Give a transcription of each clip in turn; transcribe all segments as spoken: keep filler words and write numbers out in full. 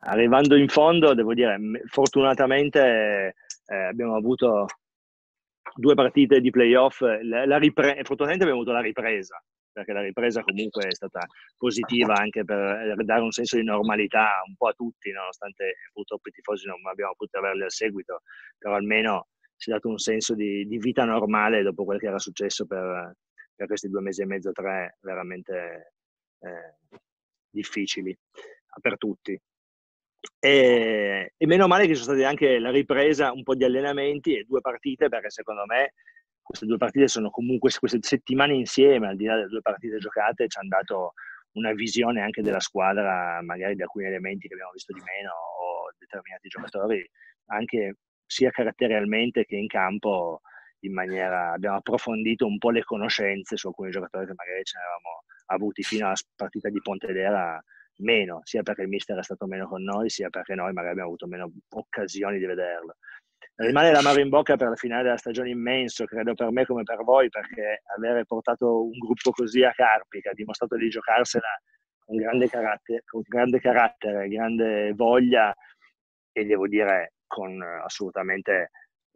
arrivando in fondo, devo dire, fortunatamente eh, abbiamo avuto due partite di playoff, la, la ripre- fortunatamente abbiamo avuto la ripresa, perché la ripresa comunque è stata positiva anche per dare un senso di normalità un po' a tutti, nonostante purtroppo i tifosi non abbiamo potuto averli al seguito, però almeno si è dato un senso di, di vita normale dopo quel che era successo per, per questi due mesi e mezzo, tre veramente eh, difficili per tutti. E, e meno male che ci sono state anche la ripresa, un po' di allenamenti e due partite, perché secondo me queste due partite sono comunque, queste settimane insieme, al di là delle due partite giocate, ci hanno dato una visione anche della squadra, magari di alcuni elementi che abbiamo visto di meno o determinati giocatori, anche sia caratterialmente che in campo, in maniera, abbiamo approfondito un po' le conoscenze su alcuni giocatori che magari ce ne avevamo avuti fino alla partita di Pontedera meno, sia perché il mister è stato meno con noi, sia perché noi magari abbiamo avuto meno occasioni di vederlo. Rimane l'amaro in bocca per la finale della stagione immenso, credo per me come per voi, perché avere portato un gruppo così a Carpi, che ha dimostrato di giocarsela con grande carattere, con grande, carattere, grande voglia, e devo dire con assolutamente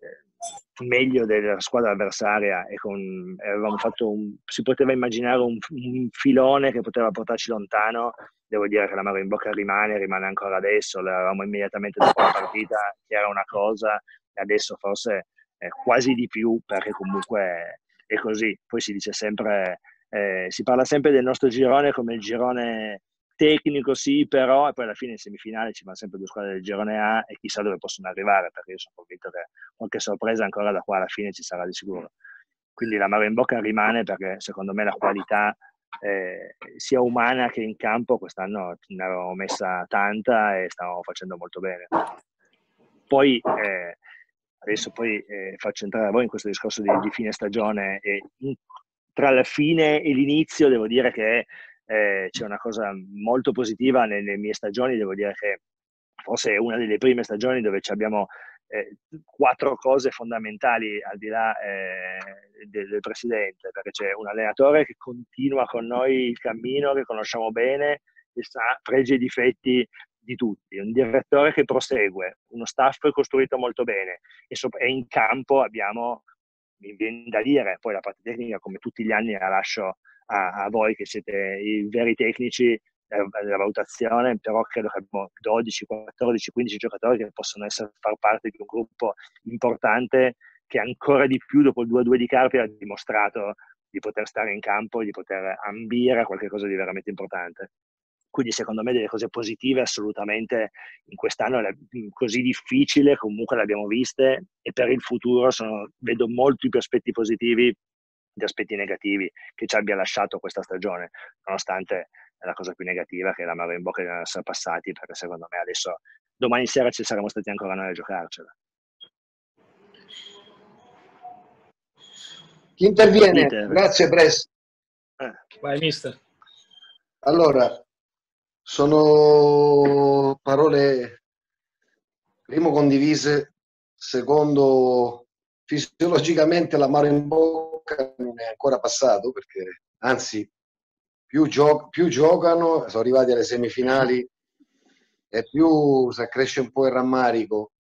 eh, meglio della squadra avversaria, e con, avevamo fatto un, si poteva immaginare un, un filone che poteva portarci lontano. Devo dire che l'amaro in bocca rimane, rimane ancora adesso. L'avevamo immediatamente dopo la partita, che era una cosa, e adesso forse è quasi di più, perché comunque è così. Poi si dice sempre, eh, si parla sempre del nostro girone come il girone tecnico, sì, però, e poi alla fine in semifinale ci vanno sempre due squadre del girone A e chissà dove possono arrivare, perché io sono convinto che qualche sorpresa ancora da qua alla fine ci sarà di sicuro. Quindi l'amaro in bocca rimane, perché secondo me la qualità eh, sia umana che in campo quest'anno ne avevamo messa tanta e stavamo facendo molto bene. Poi eh, adesso poi eh, faccio entrare a voi in questo discorso di, di fine stagione, e in, tra la fine e l'inizio devo dire che eh, c'è una cosa molto positiva nelle mie stagioni. Devo dire che forse è una delle prime stagioni dove ci abbiamo eh, quattro cose fondamentali al di là eh, del, del presidente, perché c'è un allenatore che continua con noi il cammino, che conosciamo bene, che sa pregi e difetti di tutti, un direttore che prosegue, uno staff costruito molto bene, e, so- e in campo abbiamo, mi viene da dire, poi la parte tecnica come tutti gli anni la lascio a, a voi che siete i veri tecnici della valutazione, però credo che abbiamo dodici, quattordici, quindici giocatori che possono essere, far parte di un gruppo importante, che ancora di più dopo il due a due di Carpi ha dimostrato di poter stare in campo, di poter ambire a qualcosa di veramente importante. Quindi secondo me delle cose positive assolutamente in quest'anno così difficile comunque le abbiamo viste, e per il futuro sono, vedo molti più aspetti positivi di aspetti negativi che ci abbia lasciato questa stagione, nonostante la cosa più negativa che è l'amaro in bocca di non essere passati, perché secondo me adesso domani sera ci saremmo stati ancora noi a giocarcela. Chi interviene? Dite, Grazie, Bres. eh. Vai, mister. Allora, sono parole, primo, condivise, secondo, fisiologicamente l'amaro in bocca non è ancora passato, perché anzi più, gio più giocano, sono arrivati alle semifinali, e più si accresce un po' il rammarico.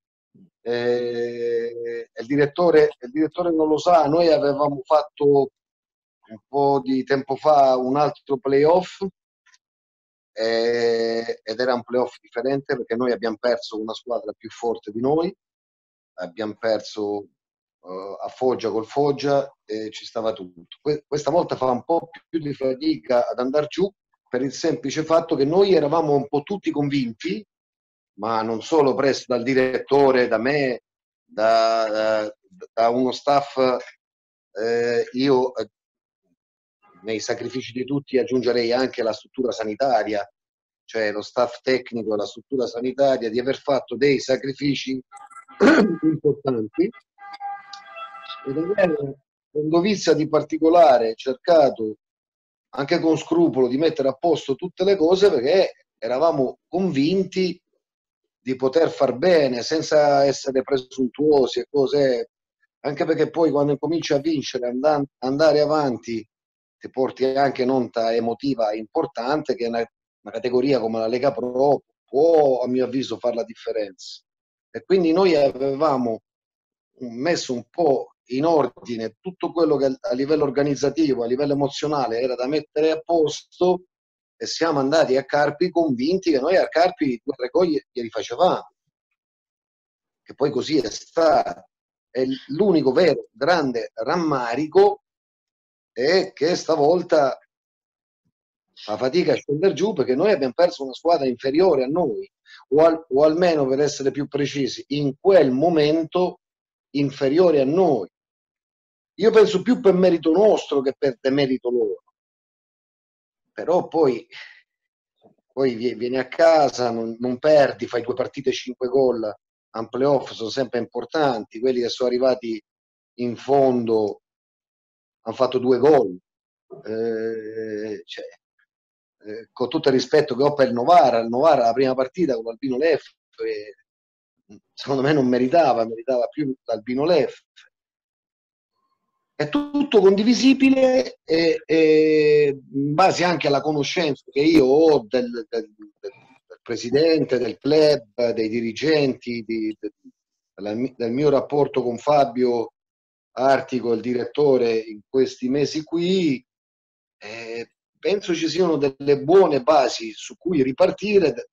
Eh, il, direttore, il direttore non lo sa, noi avevamo fatto un po' di tempo fa un altro playoff, eh, ed era un playoff differente, perché noi abbiamo perso una squadra più forte di noi, abbiamo perso uh, a Foggia col Foggia, e ci stava tutto. Que questa volta fa un po' più di fatica ad andare giù, per il semplice fatto che noi eravamo un po' tutti convinti, ma non solo presso dal direttore, da me, da, da, da uno staff, eh, io eh, nei sacrifici di tutti aggiungerei anche la struttura sanitaria, cioè lo staff tecnico e la struttura sanitaria, di aver fatto dei sacrifici importanti, ed avere con dovizia di particolare cercato anche con scrupolo di mettere a posto tutte le cose, perché eravamo convinti di poter far bene senza essere presuntuosi e cose, anche perché poi quando cominci a vincere, and andare avanti, ti porti anche nonta emotiva importante, che è una, una categoria come la Lega Pro, può, a mio avviso, fare la differenza. E quindi noi avevamo messo un po' in ordine tutto quello che a livello organizzativo, a livello emozionale era da mettere a posto, e siamo andati a Carpi convinti che noi a Carpi due o tre gol glieli facevamo, che poi così è stato. E l'unico vero grande rammarico è che stavolta fa fatica a scendere giù, perché noi abbiamo perso una squadra inferiore a noi, o, al, o almeno, per essere più precisi, in quel momento inferiore a noi. Io penso più per merito nostro che per demerito loro. Però poi, poi vieni a casa, non, non perdi, fai due partite, cinque gol, a playoff sono sempre importanti. Quelli che sono arrivati in fondo hanno fatto due gol. Eh, cioè, eh, con tutto il rispetto che ho per il Novara, il Novara la prima partita con l'Albino Leff, eh, secondo me non meritava, meritava più l'Albino Leff. È tutto condivisibile e, e in base anche alla conoscenza che io ho del, del, del presidente, del club, dei dirigenti, di, del, del mio rapporto con Fabio Artico, il direttore, in questi mesi qui, eh, penso ci siano delle buone basi su cui ripartire.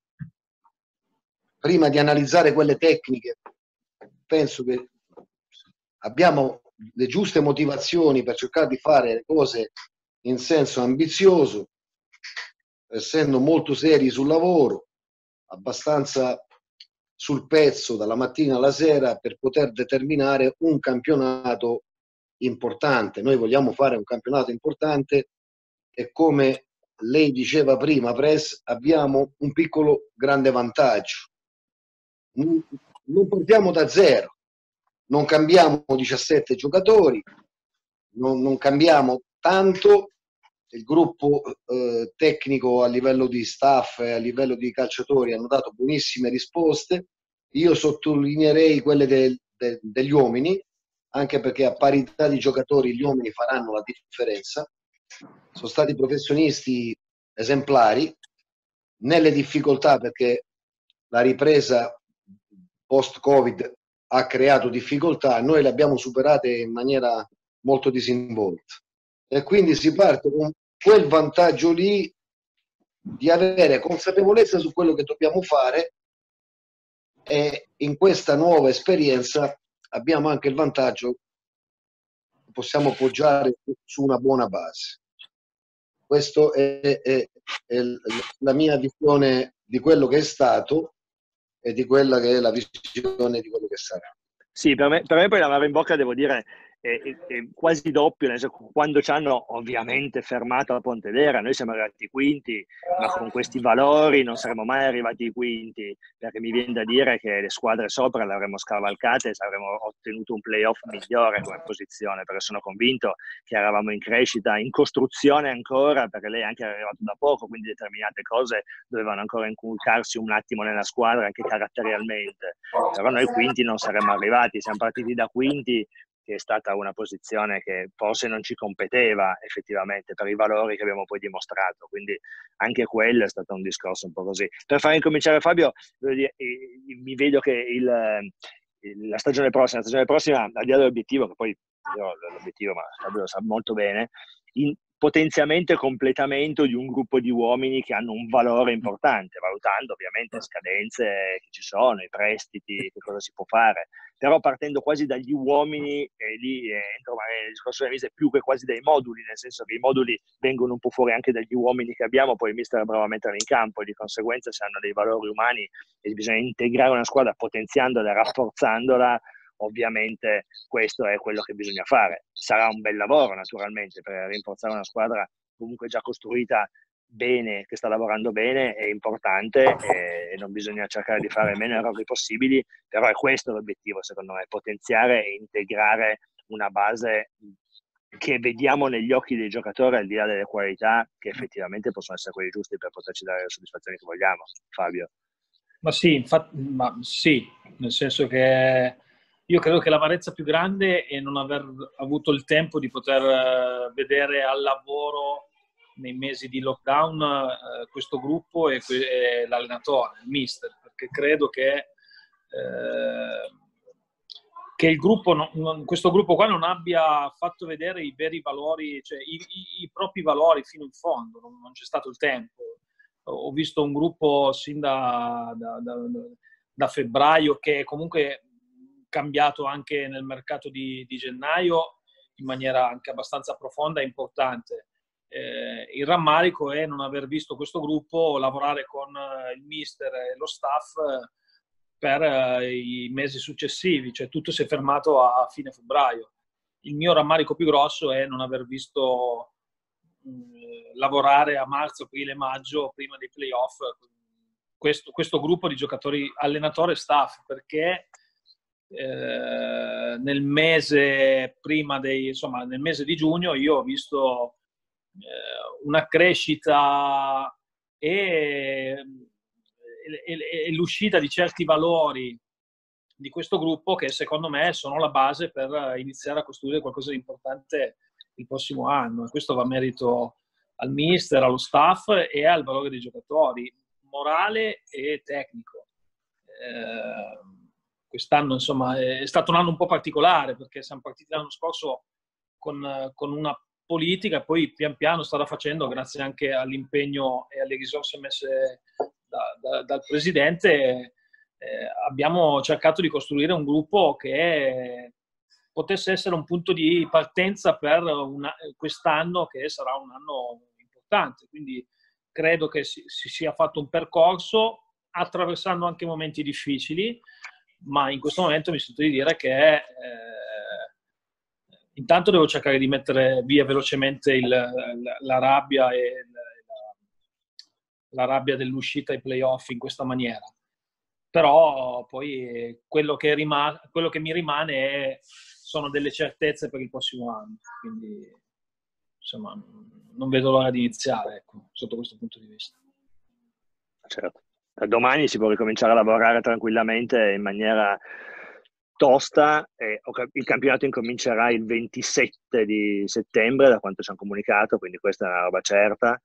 Prima di analizzare quelle tecniche, penso che abbiamo le giuste motivazioni per cercare di fare le cose in senso ambizioso, essendo molto seri sul lavoro, abbastanza sul pezzo dalla mattina alla sera, per poter determinare un campionato importante. Noi vogliamo fare un campionato importante e, come lei diceva prima, Press, abbiamo un piccolo grande vantaggio. Non partiamo da zero, non cambiamo diciassette giocatori, non, non cambiamo tanto. Il gruppo eh, tecnico, a livello di staff e a livello di calciatori, hanno dato buonissime risposte. Io sottolineerei quelle del, de, degli uomini, anche perché a parità di giocatori gli uomini faranno la differenza. Sono stati professionisti esemplari nelle difficoltà, perché la ripresa post-Covid ha creato difficoltà, noi le abbiamo superate in maniera molto disinvolta. E quindi si parte con quel vantaggio lì di avere consapevolezza su quello che dobbiamo fare, e in questa nuova esperienza abbiamo anche il vantaggio che possiamo poggiare su una buona base. Questa è, è, è la mia visione di quello che è stato e di quella che è la visione di quello che sarà. Sì, per me, per me poi l'amaro in bocca, devo dire, è, è, è quasi doppio, nel senso, quando ci hanno ovviamente fermato a Pontedera, noi siamo arrivati quinti, ma con questi valori non saremmo mai arrivati quinti, perché mi viene da dire che le squadre sopra le avremmo scavalcate e avremmo ottenuto un playoff migliore come posizione, perché sono convinto che eravamo in crescita, in costruzione ancora, perché lei anche era arrivato da poco, quindi determinate cose dovevano ancora inculcarsi un attimo nella squadra, anche caratterialmente. Però noi quinti non saremmo arrivati, siamo partiti da quinti, che è stata una posizione che forse non ci competeva effettivamente per i valori che abbiamo poi dimostrato, quindi anche quello è stato un discorso un po' così. Per far incominciare Fabio, dire, mi vedo che il, il, la stagione prossima, la stagione prossima, al di là dell'obiettivo, che poi io l'obiettivo, ma Fabio lo sa molto bene, in, potenziammente completamento di un gruppo di uomini che hanno un valore importante, valutando ovviamente scadenze che ci sono, i prestiti, che cosa si può fare, però partendo quasi dagli uomini, e lì eh, entro magari nel discorso della Mise, più che quasi dai moduli, nel senso che i moduli vengono un po' fuori anche dagli uomini che abbiamo, poi il mister è bravo a metterli in campo, e di conseguenza se hanno dei valori umani e bisogna integrare una squadra potenziandola, rafforzandola, ovviamente questo è quello che bisogna fare. Sarà un bel lavoro naturalmente per rinforzare una squadra comunque già costruita bene, che sta lavorando bene, è importante e non bisogna cercare di fare meno errori possibili, però è questo l'obiettivo secondo me, potenziare e integrare una base che vediamo negli occhi dei giocatori, al di là delle qualità, che effettivamente possono essere quelli giusti per poterci dare le soddisfazioni che vogliamo. Fabio? Ma sì, infatti, ma sì, nel senso che io credo che l'amarezza più grande è non aver avuto il tempo di poter vedere al lavoro nei mesi di lockdown eh, questo gruppo e, e l'allenatore, il mister, perché credo che, eh, che il gruppo non, non, questo gruppo qua non abbia fatto vedere i veri valori, cioè i, i, i propri valori fino in fondo, non, non c'è stato il tempo. Ho visto un gruppo sin da, da, da, da febbraio che è comunque cambiato anche nel mercato di, di gennaio in maniera anche abbastanza profonda e importante. Eh, il rammarico è non aver visto questo gruppo lavorare con il mister e lo staff per eh, i mesi successivi, cioè tutto si è fermato a fine febbraio. Il mio rammarico più grosso è non aver visto mh, lavorare a marzo, aprile, maggio, prima dei playoff, questo, questo gruppo di giocatori, allenatore e staff, perché eh, nel mese prima dei, insomma, nel mese di giugno io ho visto eh, una crescita e, e, e l'uscita di certi valori di questo gruppo che secondo me sono la base per iniziare a costruire qualcosa di importante il prossimo anno, e questo va a merito al mister, allo staff e al valore dei giocatori, morale e tecnico. Eh, quest'anno insomma è stato un anno un po' particolare perché siamo partiti l'anno scorso con, con una politica, poi pian piano starà facendo, grazie anche all'impegno e alle risorse messe da, da, dal presidente, eh, abbiamo cercato di costruire un gruppo che potesse essere un punto di partenza per una, quest'anno, che sarà un anno importante. Quindi credo che si, si sia fatto un percorso attraversando anche momenti difficili, ma in questo momento mi sento di dire che eh, intanto devo cercare di mettere via velocemente il, la, la rabbia e la, la rabbia dell'uscita ai playoff in questa maniera. Però poi quello che, rimane, quello che mi rimane è, sono delle certezze per il prossimo anno, quindi insomma non vedo l'ora di iniziare, ecco, sotto questo punto di vista. Certo. Domani si può ricominciare a lavorare tranquillamente in maniera tosta e il campionato incomincerà il ventisette di settembre, da quanto ci hanno comunicato, quindi questa è una roba certa.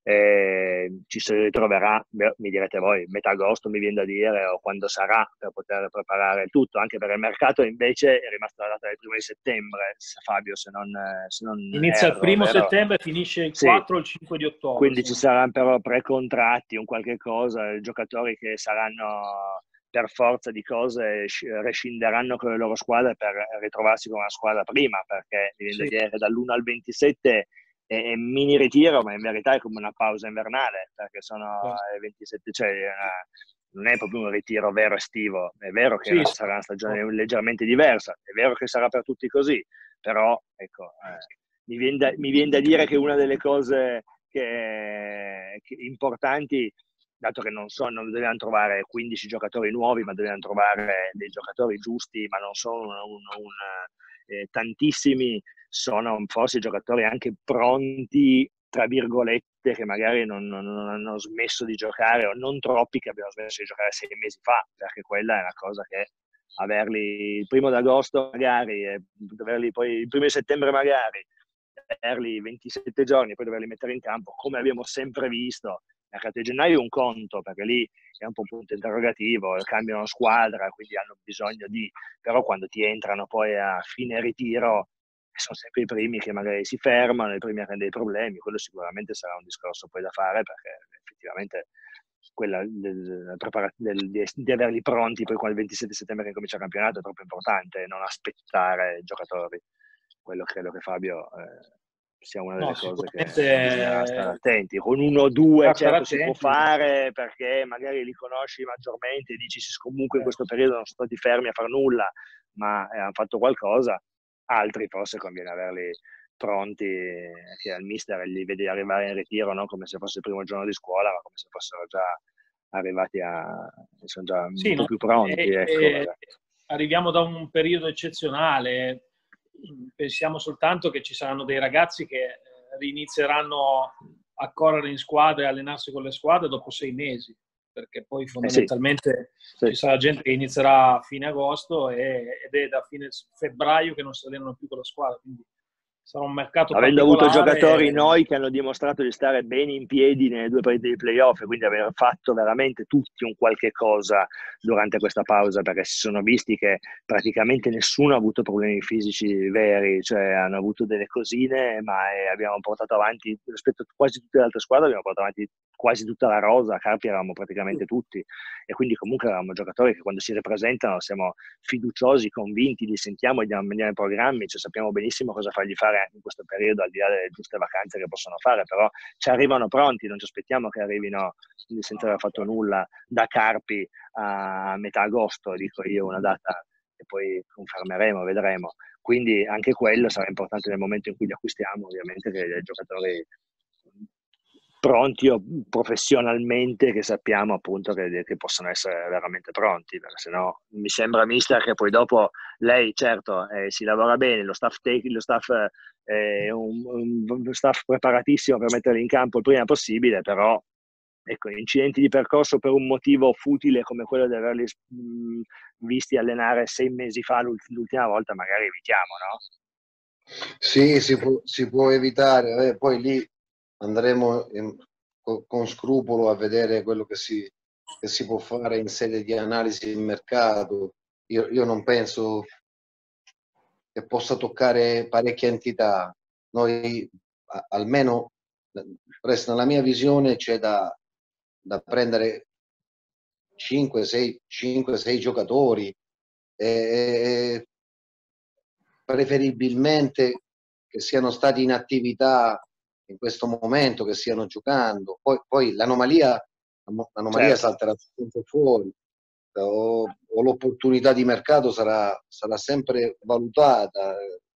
E ci si ritroverà, mi direte voi, metà agosto mi viene da dire, o quando sarà, per poter preparare il tutto, anche perché il mercato invece è rimasta la data del primo di settembre, Fabio, se non, se non inizia erro, il primo vero? settembre e finisce il Sì. quattro o il cinque di ottobre. Quindi sì. Ci saranno però pre-contratti, un qualche cosa, giocatori che saranno per forza di cose rescinderanno con le loro squadre per ritrovarsi con una squadra prima, perché mi viene da dire dall'uno al ventisette è mini ritiro, ma in verità è come una pausa invernale, perché sono sì. ventisette, cioè non è proprio un ritiro vero estivo. È vero che sì, sarà una stagione sì. leggermente diversa, è vero che sarà per tutti così, però ecco, eh, mi, viene da, mi viene da dire che una delle cose che, che importanti, dato che non, so, non dobbiamo trovare quindici giocatori nuovi, ma dobbiamo trovare dei giocatori giusti, ma non sono un, un, un, eh, tantissimi, sono forse i giocatori anche pronti, tra virgolette, che magari non, non, non hanno smesso di giocare, o non troppi che abbiano smesso di giocare sei mesi fa, perché quella è una cosa che averli il primo d'agosto magari, e averli poi il primo di settembre magari, averli ventisette giorni, poi doverli mettere in campo, come abbiamo sempre visto. Il mercato di gennaio è un conto, perché lì è un po' un punto interrogativo, cambiano squadra, quindi hanno bisogno di... Però quando ti entrano poi a fine ritiro, sono sempre i primi che magari si fermano, i primi a avere dei problemi. Quello sicuramente sarà un discorso poi da fare, perché effettivamente quella del, del, del, di averli pronti poi quando il ventisette settembre che comincia il campionato è troppo importante, non aspettare i giocatori. Quello credo che Fabio eh, sia una delle no, cose che bisogna stare attenti. Con uno o due certo si può fare, perché magari li conosci maggiormente e dici comunque in questo periodo non sono stati fermi a far nulla, ma eh, hanno fatto qualcosa. Altri forse conviene averli pronti, che al mister li vedi arrivare in ritiro, non come se fosse il primo giorno di scuola, ma come se fossero già arrivati a... sono già un sì, po' no? più pronti. E, ecco, e arriviamo da un periodo eccezionale, pensiamo soltanto che ci saranno dei ragazzi che rinizieranno a correre in squadra e allenarsi con le squadre dopo sei mesi, perché poi fondamentalmente eh sì. ci sarà gente che inizierà a fine agosto e, ed è da fine febbraio che non si allenano più con la squadra, quindi sarà un mercato avendo avuto giocatori particolare. noi che hanno dimostrato di stare bene in piedi nelle due partite di playoff e quindi aver fatto veramente tutti un qualche cosa durante questa pausa, perché si sono visti che praticamente nessuno ha avuto problemi fisici veri, cioè hanno avuto delle cosine, ma eh, abbiamo portato avanti rispetto a quasi tutte le altre squadre, abbiamo portato avanti quasi tutta la rosa, a Carpi eravamo praticamente tutti, e quindi comunque eravamo giocatori che quando si ripresentano siamo fiduciosi, convinti, li sentiamo, gli andiamo ai programmi, cioè sappiamo benissimo cosa fargli fare anche in questo periodo, al di là delle giuste vacanze che possono fare, però ci arrivano pronti, non ci aspettiamo che arrivino senza aver fatto nulla da Carpi a metà agosto, dico io, una data che poi confermeremo, vedremo. Quindi anche quello sarà importante nel momento in cui li acquistiamo, ovviamente, che i giocatori pronti o professionalmente, che sappiamo appunto che, che possono essere veramente pronti, perché sennò mi sembra, mister, che poi dopo lei, certo, eh, si lavora bene, lo staff tecnico, lo staff è eh, un, un staff preparatissimo per metterli in campo il prima possibile, però ecco, incidenti di percorso per un motivo futile come quello di averli mh, visti allenare sei mesi fa l'ultima volta, magari evitiamo, no? Sì, si può, si può evitare, eh, poi lì andremo in, con, con scrupolo a vedere quello che si, che si può fare in sede di analisi di mercato. Io, io non penso che possa toccare parecchie entità. Noi, a, almeno, resta nella mia visione, c'è da, da prendere cinque sei giocatori, e preferibilmente che siano stati in attività in questo momento, che stiano giocando. Poi, poi l'anomalia, l'anomalia certo. salterà sempre fuori, o, o l'opportunità di mercato sarà, sarà sempre valutata.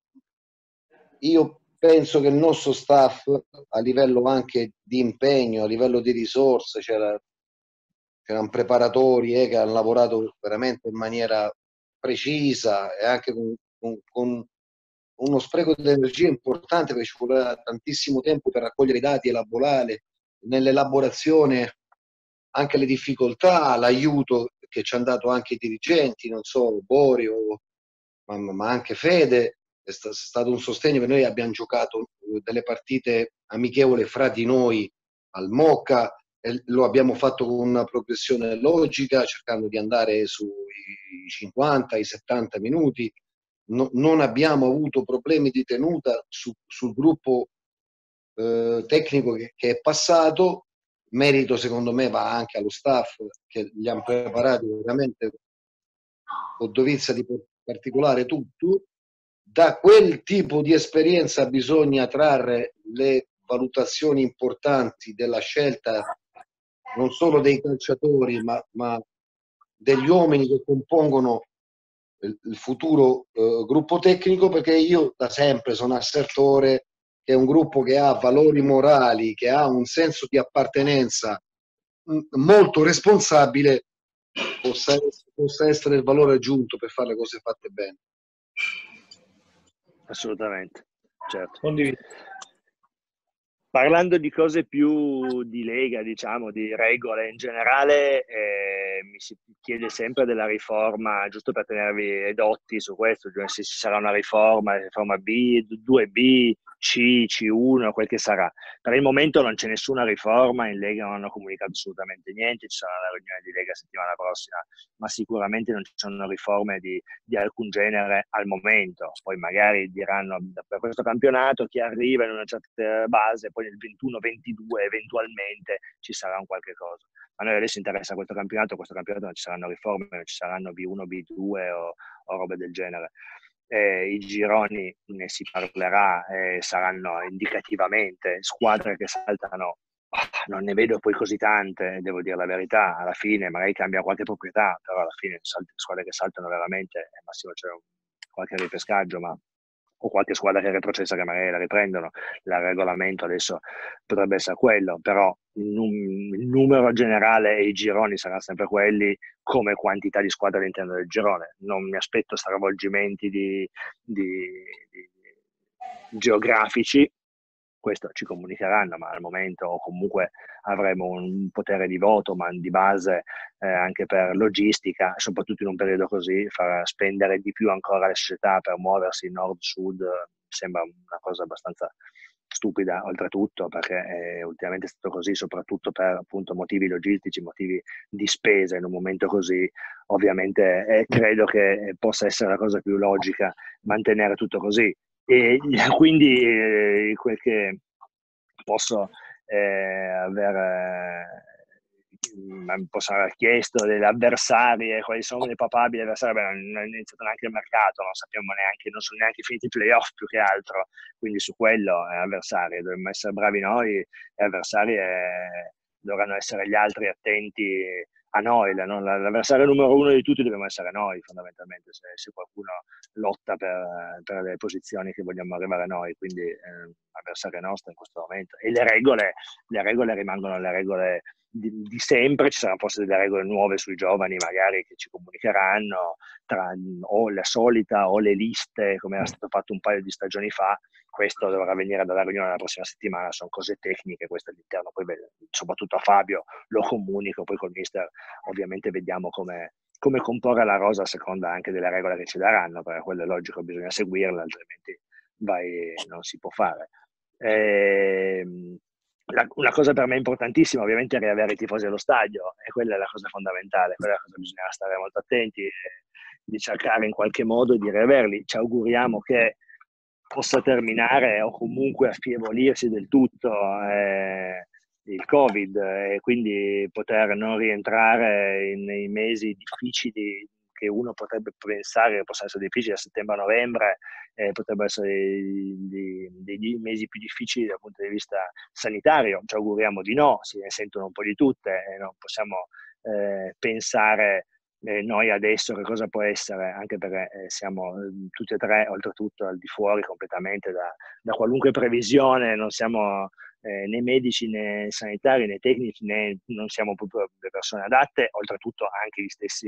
Io penso che il nostro staff, a livello anche di impegno, a livello di risorse, c'era, c'erano preparatori eh, che hanno lavorato veramente in maniera precisa e anche con, con, con uno spreco di energia importante, perché ci voleva tantissimo tempo per raccogliere i dati, elaborare nell'elaborazione anche le difficoltà, l'aiuto che ci hanno dato anche i dirigenti, non so, Borio, ma, ma anche Fede, è, sta, è stato un sostegno, che noi abbiamo giocato delle partite amichevoli fra di noi al Mocca, e lo abbiamo fatto con una progressione logica, cercando di andare sui cinquanta, i settanta minuti. No, non abbiamo avuto problemi di tenuta su, sul gruppo eh, tecnico che, che è passato. Merito secondo me va anche allo staff, che li hanno preparati veramente con dovizia di particolare tutto. Da quel tipo di esperienza bisogna trarre le valutazioni importanti della scelta non solo dei calciatori, ma, ma degli uomini che compongono il, il futuro eh, gruppo tecnico, perché io da sempre sono assertore che è un gruppo che ha valori morali, che ha un senso di appartenenza mh, molto responsabile, possa, possa essere il valore aggiunto per fare le cose fatte bene. Assolutamente, certo. Condivido. Parlando di cose più di lega, diciamo, di regole in generale, eh, mi si chiede sempre della riforma, giusto per tenervi edotti su questo, cioè se ci sarà una riforma, riforma B, due B, C, C uno, quel che sarà. Per il momento non c'è nessuna riforma, in Lega non hanno comunicato assolutamente niente, ci sarà la riunione di Lega settimana prossima, ma sicuramente non ci sono riforme di, di alcun genere al momento. Poi magari diranno per questo campionato chi arriva in una certa base, poi nel ventuno ventidue eventualmente ci sarà un qualche cosa. A noi adesso interessa questo campionato, questo campionato non ci saranno riforme, non ci saranno B uno, B due o, o robe del genere. Eh, I gironi ne si parlerà, eh, saranno indicativamente squadre che saltano. Oh, non ne vedo poi così tante, devo dire la verità. Alla fine magari cambia qualche proprietà, però alla fine squadre che saltano veramente, al massimo c'è un, qualche ripescaggio, ma o qualche squadra che è retrocessa che magari la riprendono. Il regolamento adesso potrebbe essere quello, però il, num- il numero generale e i gironi saranno sempre quelli, come quantità di squadre all'interno del girone. Non mi aspetto stravolgimenti di, di, di geografici, questo ci comunicheranno, ma al momento o comunque avremo un potere di voto, ma di base eh, anche per logistica, soprattutto in un periodo così, far spendere di più ancora le società per muoversi nord-sud sembra una cosa abbastanza stupida oltretutto, perché eh, ultimamente è stato così soprattutto per appunto motivi logistici, motivi di spesa in un momento così. Ovviamente eh, credo che possa essere la cosa più logica mantenere tutto così, e quindi eh, quel che posso eh, aver eh, posso aver chiesto delle avversarie, quali sono le papabili avversarie, beh, non è iniziato neanche il mercato, non sappiamo neanche, non sono neanche finiti i playoff più che altro, quindi su quello eh, avversari dovremmo essere bravi noi, e avversari eh, dovranno essere gli altri attenti a noi. L'avversario numero uno di tutti dobbiamo essere noi, fondamentalmente, se, se qualcuno lotta per, per le posizioni che vogliamo arrivare noi, quindi eh, avversaria nostra in questo momento. E le regole, le regole rimangono le regole di, di sempre, ci saranno forse delle regole nuove sui giovani magari che ci comunicheranno, tra, o la solita o le liste come era stato fatto un paio di stagioni fa. Questo dovrà venire dalla riunione la prossima settimana, sono cose tecniche queste all'interno, poi soprattutto a Fabio lo comunico, poi col mister ovviamente vediamo come, come comporre la rosa a seconda anche delle regole che ci daranno, perché quello è logico, bisogna seguirle, altrimenti vai, non si può fare. E, la, una cosa per me importantissima ovviamente è riavere i tifosi allo stadio, e quella è la cosa fondamentale, quella è la cosa che bisogna stare molto attenti, di cercare in qualche modo di riaverli. Ci auguriamo che possa terminare o comunque affievolirsi del tutto eh, il Covid, e quindi poter non rientrare in, nei mesi difficili che uno potrebbe pensare che possano essere difficili, a settembre a novembre, eh, potrebbero essere dei, dei, dei mesi più difficili dal punto di vista sanitario. Ci auguriamo di no, si ne sentono un po' di tutte e non possiamo eh, pensare Eh, noi adesso che cosa può essere, anche perché eh, siamo eh, tutti e tre oltretutto al di fuori completamente da, da qualunque previsione, non siamo eh, né medici né sanitari né tecnici, né non siamo proprio le persone adatte, oltretutto anche gli stessi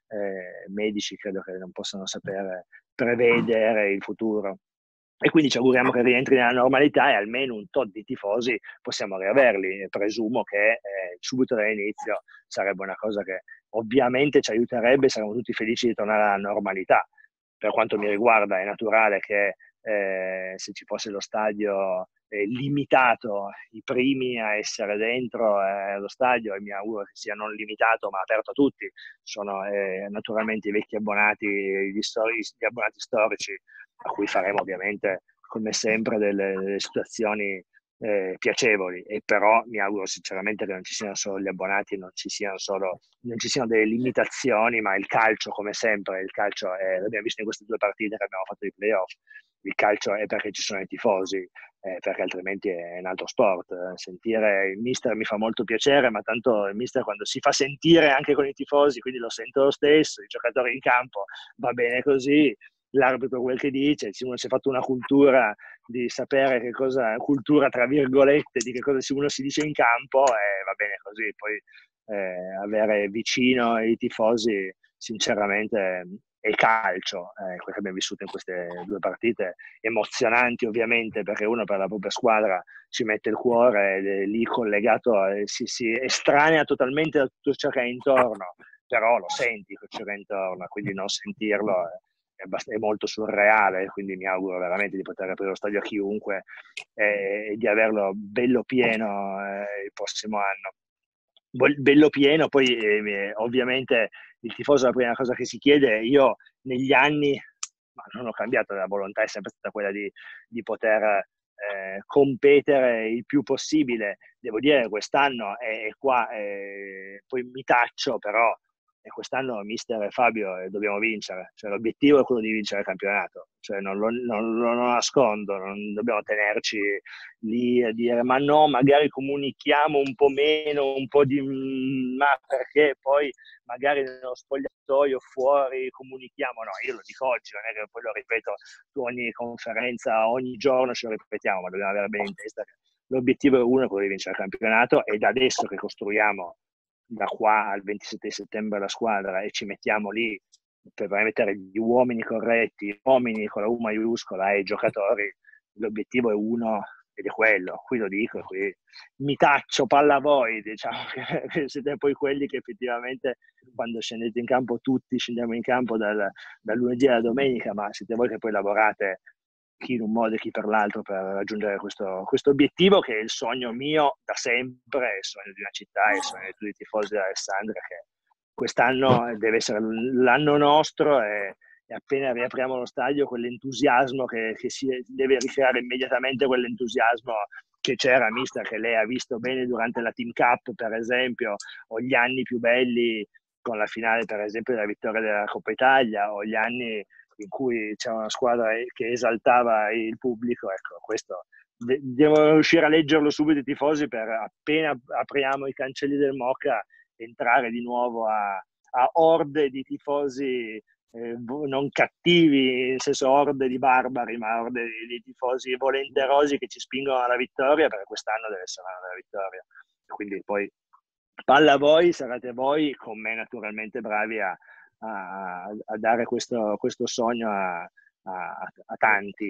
eh, medici credo che non possano sapere prevedere il futuro. E quindi ci auguriamo che rientri nella normalità e almeno un tot di tifosi possiamo riaverli. E presumo che eh, subito dall'inizio sarebbe una cosa che ovviamente ci aiuterebbe, saremmo tutti felici di tornare alla normalità. Per quanto mi riguarda è naturale che eh, se ci fosse lo stadio eh, limitato, i primi a essere dentro eh, lo stadio, e mi auguro che sia non limitato ma aperto a tutti, sono eh, naturalmente i vecchi abbonati, gli, stori, gli abbonati storici, a cui faremo ovviamente come sempre delle, delle situazioni eh, piacevoli, e però mi auguro sinceramente che non ci siano solo gli abbonati, non ci siano solo non ci siano delle limitazioni, ma il calcio come sempre, il calcio è, l'abbiamo visto in queste due partite che abbiamo fatto di playoff, il calcio è perché ci sono i tifosi, eh, perché altrimenti è un altro sport. Sentire il mister mi fa molto piacere, ma tanto il mister quando si fa sentire anche con i tifosi, quindi lo sento lo stesso, i giocatori in campo, va bene così, l'arbitro quel che dice, uno si è fatto una cultura di sapere che cosa, cultura tra virgolette, di che cosa uno si dice in campo, e eh, va bene così. Poi eh, avere vicino i tifosi sinceramente è calcio, eh, quello che abbiamo vissuto in queste due partite, emozionanti ovviamente, perché uno per la propria squadra ci mette il cuore ed è lì collegato, eh, si, si estranea totalmente da tutto ciò che è intorno, però lo senti ciò che è intorno, quindi non sentirlo è, è, è molto surreale, quindi mi auguro veramente di poter aprire lo stadio a chiunque e, e di averlo bello pieno eh, il prossimo anno. Bello pieno, poi eh, ovviamente il tifoso è la prima cosa che si chiede. Io negli anni, ma non ho cambiato, la volontà è sempre stata quella di, di poter eh, competere il più possibile. Devo dire che quest'anno è qua, eh, poi mi taccio, però e quest'anno mister e Fabio eh, dobbiamo vincere, cioè, l'obiettivo è quello di vincere il campionato, cioè, non, lo, non, lo, non lo nascondo, non dobbiamo tenerci lì a dire ma no, magari comunichiamo un po' meno, un po' di ma perché poi magari nello spogliatoio fuori comunichiamo, no, io lo dico oggi, non è che poi lo ripeto su ogni conferenza, ogni giorno ce lo ripetiamo, ma dobbiamo avere bene in testa che l'obiettivo è uno, è quello di vincere il campionato, e da adesso che costruiamo da qua al ventisette settembre la squadra e ci mettiamo lì per mettere gli uomini corretti, uomini con la U maiuscola e i giocatori, l'obiettivo è uno, ed è quello, qui lo dico, qui mi taccio, palla a voi, diciamo che, che siete poi quelli che effettivamente quando scendete in campo, tutti scendiamo in campo dal, dal lunedì alla domenica, ma siete voi che poi lavorate chi in un modo e chi per l'altro per raggiungere questo, questo obiettivo che è il sogno mio da sempre, è il sogno di una città, è il sogno di tutti i tifosi di Alessandria, che quest'anno deve essere l'anno nostro e e appena riapriamo lo stadio quell'entusiasmo che, che si deve ricreare immediatamente, quell'entusiasmo che c'era, mister, che lei ha visto bene durante la Team Cup per esempio, o gli anni più belli con la finale per esempio della vittoria della Coppa Italia, o gli anni in cui c'era una squadra che esaltava il pubblico. Ecco, questo de- devo riuscire a leggerlo subito i tifosi per appena apriamo i cancelli del Moca entrare di nuovo a, a orde di tifosi Eh, non cattivi, nel senso orde di barbari, ma orde di, di tifosi volenterosi che ci spingono alla vittoria, perché quest'anno deve essere una vittoria. Quindi poi palla a voi, sarete voi con me naturalmente bravi a, a, a dare questo, questo sogno a, a, a tanti.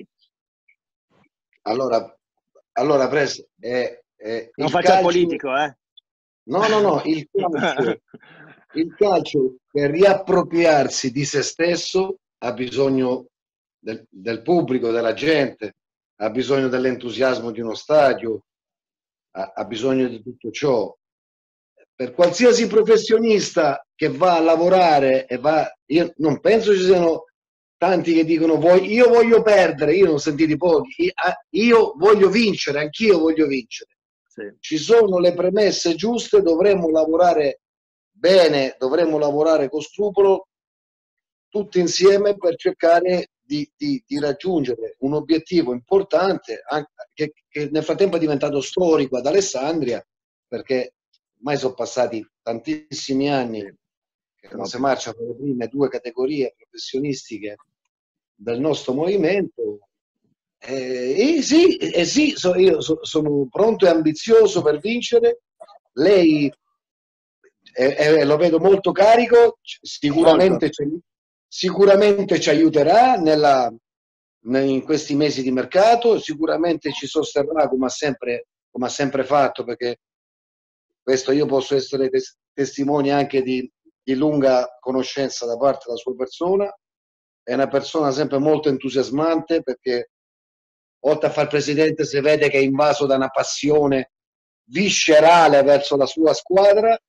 Allora, allora Pres, è, è non il faccia calcio... il politico, eh? No, no, no, il calcio, il calcio per riappropriarsi di se stesso ha bisogno del, del pubblico, della gente, ha bisogno dell'entusiasmo di uno stadio, ha, ha bisogno di tutto ciò. Per qualsiasi professionista che va a lavorare e va, io non penso ci siano tanti che dicono io voglio perdere, io ne ho sentiti pochi, io voglio vincere, anch'io voglio vincere. Sì. Ci sono le premesse giuste, dovremmo lavorare bene, dovremmo lavorare con scrupolo tutti insieme per cercare di, di, di raggiungere un obiettivo importante anche, che, che nel frattempo è diventato storico ad Alessandria, perché ormai sono passati tantissimi anni che non si marcia con le prime due categorie professionistiche del nostro movimento. Eh, eh sì, eh sì so, io so, sono pronto e ambizioso per vincere. Lei eh, eh, lo vedo molto carico, sicuramente, ci, sicuramente ci aiuterà nella, in questi mesi di mercato, sicuramente ci sosterrà come ha sempre, come ha sempre fatto, perché questo io posso essere tes testimone anche di, di lunga conoscenza da parte della sua persona. È una persona sempre molto entusiasmante, perché oltre a fare presidente si vede che è invaso da una passione viscerale verso la sua squadra.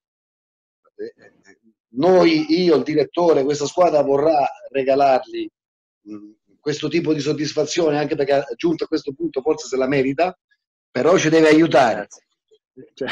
Noi, io, il direttore, questa squadra vorrà regalargli mh, questo tipo di soddisfazione, anche perché giunto a questo punto forse se la merita, però ci deve aiutare. Cioè,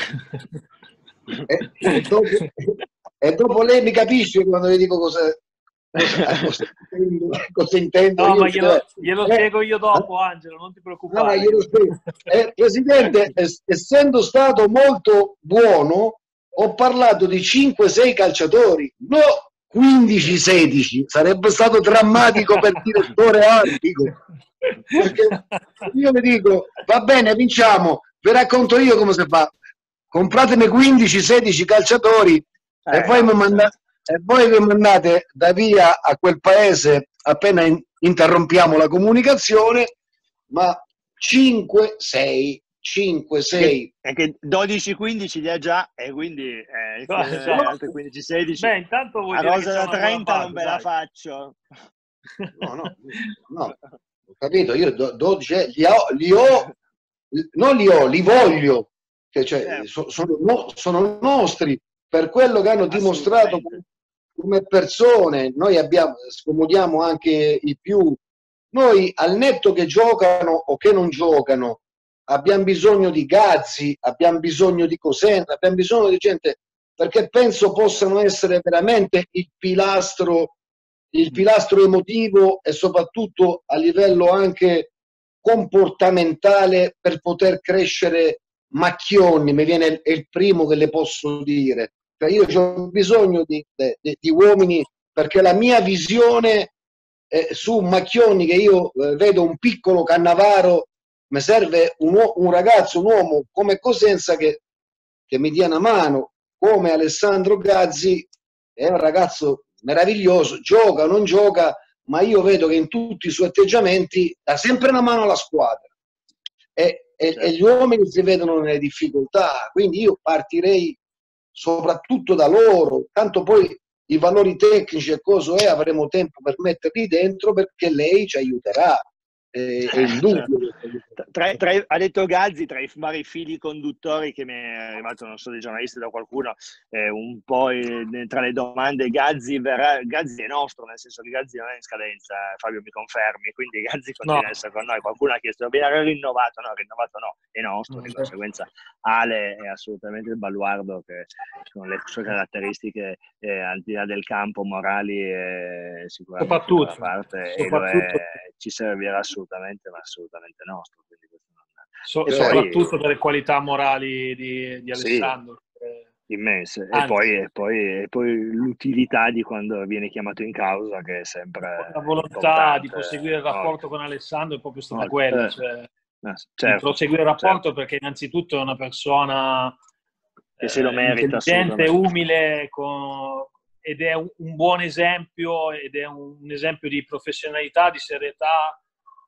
e, e, dopo, e dopo lei mi capisce quando le dico cosa, cosa, cosa, intendo, cosa intendo no, io. ma glielo, glielo eh, spiego io dopo, Angelo, non ti preoccupare. No, eh, Presidente, es, essendo stato molto buono, ho parlato di cinque sei calciatori, no quindici sedici, sarebbe stato drammatico per il direttore artico. Perché io vi dico, va bene, vinciamo, vi racconto io come si fa. Compratemi quindici sedici calciatori eh, e, voi no, mi mandate, e voi mi mandate da via a quel paese appena in, interrompiamo la comunicazione, ma cinque sei cinque sei è che dodici quindici li ha già, e quindi eh, no, eh, altri quindici sedici. Beh, intanto vuol a dire rosa da trenta base, non ve dai. La faccio. No, no, no, ho capito, io dodici li ho, li ho, non li ho, li voglio, che cioè, so, sono, no, sono nostri per quello che hanno dimostrato come persone. Noi abbiamo, scomodiamo anche i più, noi al netto che giocano o che non giocano, abbiamo bisogno di Gazzi, abbiamo bisogno di Cosenza, abbiamo bisogno di gente, perché penso possano essere veramente il pilastro, il pilastro emotivo e soprattutto a livello anche comportamentale per poter crescere Macchioni. Mi viene è il primo che le posso dire. Cioè io ho bisogno di, di, di uomini, perché la mia visione eh, su Macchioni, che io eh, vedo un piccolo Cannavaro, mi serve un, un ragazzo, un uomo come Cosenza che, che mi dia una mano, come Alessandro Gazzi. È un ragazzo meraviglioso, gioca o non gioca, ma io vedo che in tutti i suoi atteggiamenti dà sempre una mano alla squadra. E e, certo. e gli uomini si vedono nelle difficoltà, quindi io partirei soprattutto da loro, tanto poi i valori tecnici e cosa è, avremo tempo per metterli dentro perché lei ci aiuterà, è, è indubbio. Tra, tra, ha detto Gazzi, tra i vari fili conduttori che mi è arrivato, non so, dei giornalisti, da qualcuno, eh, un po' eh, tra le domande, Gazzi, verrà, Gazzi è nostro, nel senso che Gazzi non è in scadenza, Fabio mi confermi, quindi Gazzi continua No. a essere con noi. Qualcuno ha chiesto, viene rinnovato? No, rinnovato no, è nostro, di conseguenza Ale è assolutamente il baluardo che con le sue caratteristiche, eh, al di là del campo, morali, eh, sicuramente soprattutto, da parte, soprattutto. e lo è, ci servirà assolutamente, ma assolutamente nostro. So, e soprattutto poi, per le qualità morali di, di Alessandro. Sì, immense. Anzi, e, poi, e, poi, e poi l'utilità di quando viene chiamato in causa, che è sempre la volontà importante. di proseguire il rapporto oh. con Alessandro è proprio stata oh. quella, eh. cioè, eh, certo, di proseguire il rapporto, certo. perché innanzitutto è una persona che se lo merita, intelligente, umile, con, ed è un, un buon esempio, ed è un, un esempio di professionalità, di serietà,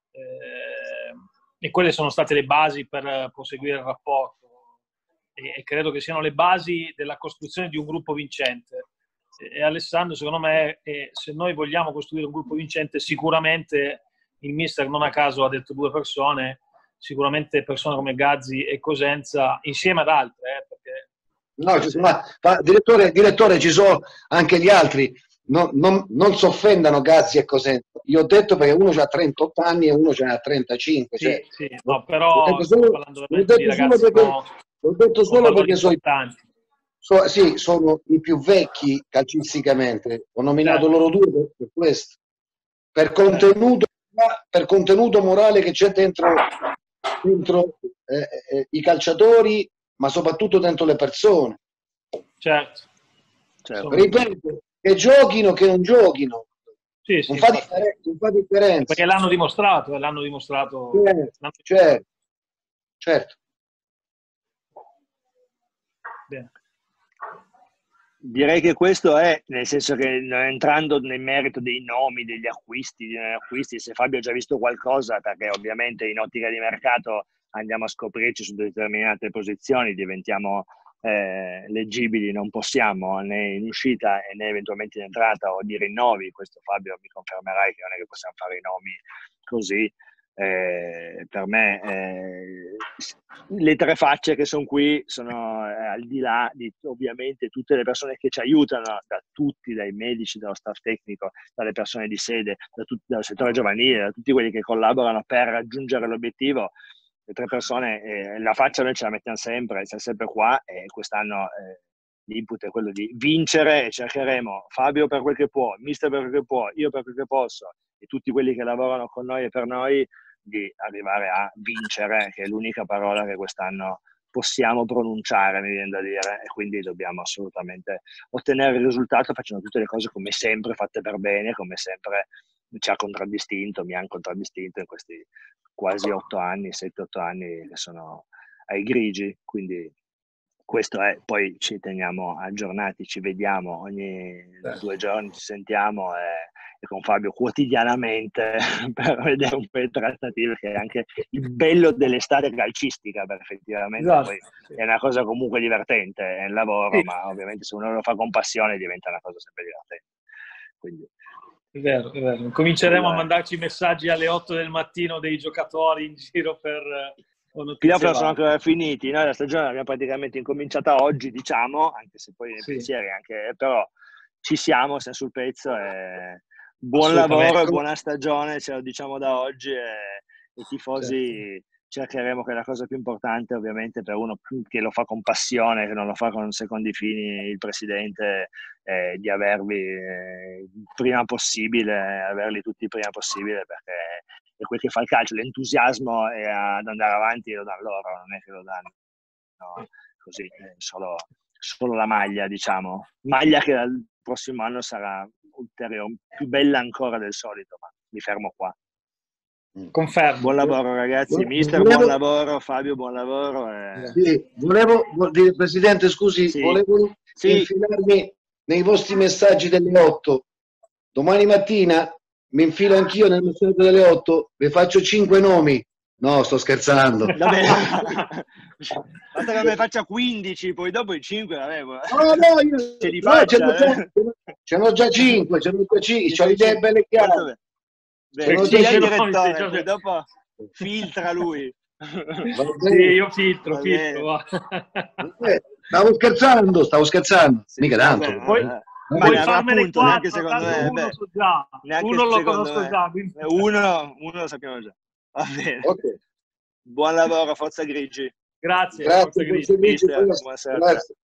eh, e quelle sono state le basi per proseguire il rapporto, e, e credo che siano le basi della costruzione di un gruppo vincente. E, e Alessandro, secondo me, è, se noi vogliamo costruire un gruppo vincente, sicuramente il mister non a caso ha detto due persone, sicuramente persone come Gazzi e Cosenza, insieme ad altre, eh, perché No, ci sono, ma, ma, direttore, direttore, ci sono anche gli altri. Non, non, non si offendano Gazzi e Cosenza. Io ho detto perché uno ha trentotto anni e uno ce n'ha trentacinque. Sì, cioè, sì, no, però ho detto stiamo solo, parlando ho veramente di detto solo ragazzi perché, con, ho detto con solo perché sono, so, sì, sono i più vecchi calcisticamente. Ho nominato certo. loro due per questo. Per contenuto, per contenuto morale che c'è dentro, dentro eh, eh, i calciatori, ma soprattutto dentro le persone. Certo. certo. Ripeto, che giochino, che non giochino. Sì, sì, non, fa differenza, non fa differenza. Perché l'hanno dimostrato, eh, l'hanno dimostrato. Certo, certo. certo. Bene. Direi che questo è, nel senso che entrando nel merito dei nomi, degli acquisti, degli acquisti, se Fabio ha già visto qualcosa, perché ovviamente in ottica di mercato andiamo a scoprirci su determinate posizioni, diventiamo eh, leggibili, non possiamo né in uscita né eventualmente in entrata o di rinnovi, questo Fabio mi confermerai che non è che possiamo fare i nomi così. Eh, per me eh, le tre facce che sono qui sono eh, al di là di ovviamente tutte le persone che ci aiutano, da tutti, dai medici, dallo staff tecnico, dalle persone di sede, da tutti, dal settore giovanile, da tutti quelli che collaborano per raggiungere l'obiettivo. Le tre persone, eh, la faccia noi ce la mettiamo sempre, siamo sempre qua, e quest'anno eh, l'input è quello di vincere, e cercheremo, Fabio per quel che può, mister per quel che può, io per quel che posso, e tutti quelli che lavorano con noi e per noi, di arrivare a vincere, che è l'unica parola che quest'anno possiamo pronunciare, mi viene da dire, e quindi dobbiamo assolutamente ottenere il risultato facendo tutte le cose come sempre, fatte per bene, come sempre ci ha contraddistinto, mi ha contraddistinto in questi quasi otto anni, sette otto anni che sono ai grigi, quindi questo è, poi ci teniamo aggiornati, ci vediamo ogni due giorni, ci sentiamo e, e con Fabio quotidianamente per vedere un po' le trattative, che è anche il bello dell'estate calcistica, perché effettivamente esatto, poi sì. È una cosa comunque divertente, è un lavoro, sì. Ma ovviamente se uno lo fa con passione diventa una cosa sempre divertente. Quindi, è vero, è vero. Cominceremo a mandarci messaggi alle otto del mattino dei giocatori in giro per... I playoff non sono ancora finiti, noi la stagione l'abbiamo praticamente incominciata oggi, diciamo, anche se poi nei sì. pensieri anche, però ci siamo, siamo sul pezzo e buon lavoro e buona stagione, ce lo diciamo da oggi, e i tifosi certo. cercheremo, che la cosa più importante ovviamente per uno che lo fa con passione, che non lo fa con secondi fini, il presidente, eh, di avervi eh, il prima possibile, averli tutti il prima possibile, perché è quel che fa il calcio, l'entusiasmo è ad andare avanti, lo danno loro, non è che lo danno no, così, è solo, solo la maglia, diciamo, maglia che dal prossimo anno sarà ulteriore, più bella ancora del solito, ma mi fermo qua. Confermo. Buon lavoro ragazzi, mister, volevo... buon lavoro, Fabio, buon lavoro. E... Sì, volevo, Presidente, scusi, sì. volevo sì. infilarmi nei vostri messaggi delle otto. Domani mattina mi infilo anch'io nel messaggio delle otto, vi faccio cinque nomi. No, sto scherzando. Vabbè. Basta che me faccia quindici, poi dopo i cinque l'avevo. No, no, io Ce li no, faccia, ce n'ho già, eh. ce n'ho già cinque, ce n'ho già cinque, ho le idee belle chiare. Beh, non sì, c'è il niente, direttore, c'è- poi dopo filtra lui. Va Sì, bene. io filtro, Va filtro. va. Eh, Stavo scherzando, stavo scherzando. Sì, Mica tanto. vabbè, Poi, eh, Va ma, puoi bene. ma farmene appunto, neanche quattro, secondo tanto me, uno beh, so già, neanche uno lo secondo conosco me. già. quindi- Eh, Uno, uno lo sappiamo già. Va bene. Ok. Buon lavoro, Forza Grigi. Grazie, Grazie forza per Grigi. seguirci. Mister, buonasera a te. Grazie.